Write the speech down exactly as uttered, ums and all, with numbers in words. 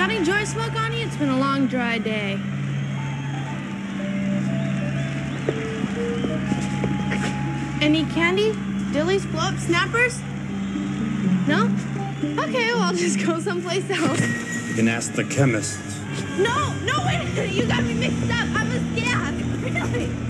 Got any joint smoke on you? It's been a long, dry day. Any candy? Dillies, blow-up snappers? No? Okay, well, I'll just go someplace else. You can ask the chemist. No, no, wait a minute. You got me mixed up. I'm a scab. Really?